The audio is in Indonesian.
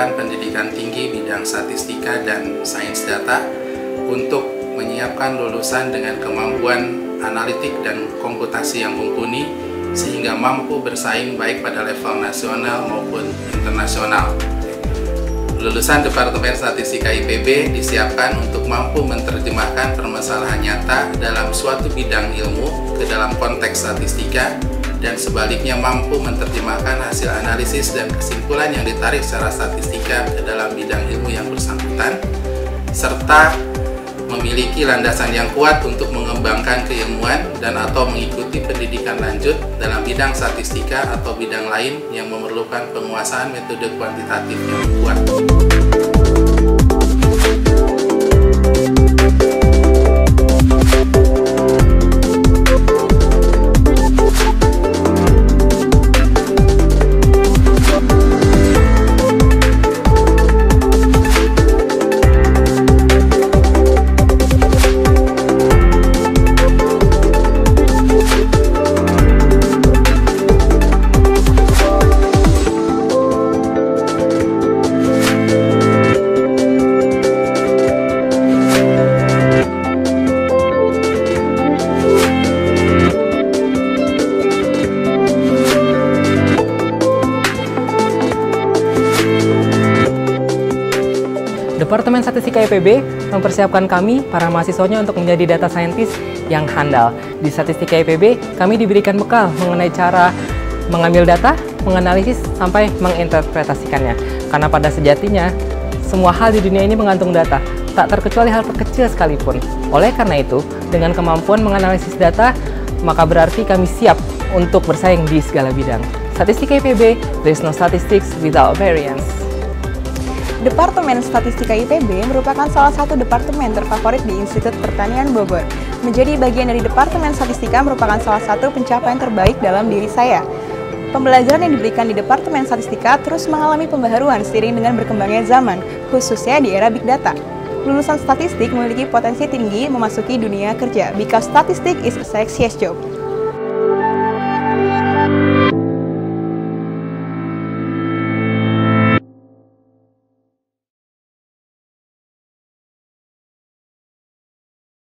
menyediakan pendidikan tinggi bidang statistika dan sains data untuk menyiapkan lulusan dengan kemampuan analitik dan komputasi yang mumpuni sehingga mampu bersaing baik pada level nasional maupun internasional. Lulusan Departemen Statistika IPB disiapkan untuk mampu menerjemahkan permasalahan nyata dalam suatu bidang ilmu ke dalam konteks statistika dan sebaliknya mampu menerjemahkan hasil analisis dan kesimpulan yang ditarik secara statistika ke dalam bidang ilmu yang bersangkutan, serta memiliki landasan yang kuat untuk mengembangkan keilmuan dan atau mengikuti pendidikan lanjut dalam bidang statistika atau bidang lain yang memerlukan penguasaan metode kuantitatif yang kuat. Departemen Statistika IPB mempersiapkan kami, para mahasiswanya, untuk menjadi data scientist yang handal. Di Statistika IPB, kami diberikan bekal mengenai cara mengambil data, menganalisis, sampai menginterpretasikannya. Karena pada sejatinya, semua hal di dunia ini menggantung data, tak terkecuali hal terkecil sekalipun. Oleh karena itu, dengan kemampuan menganalisis data, maka berarti kami siap untuk bersaing di segala bidang. Statistika IPB, there is no statistics without variance. Departemen Statistika IPB merupakan salah satu departemen terfavorit di Institut Pertanian Bogor. Menjadi bagian dari Departemen Statistika merupakan salah satu pencapaian terbaik dalam diri saya. Pembelajaran yang diberikan di Departemen Statistika terus mengalami pembaharuan seiring dengan berkembangnya zaman, khususnya di era Big Data. Lulusan statistik memiliki potensi tinggi memasuki dunia kerja, because statistics is a sexiest job.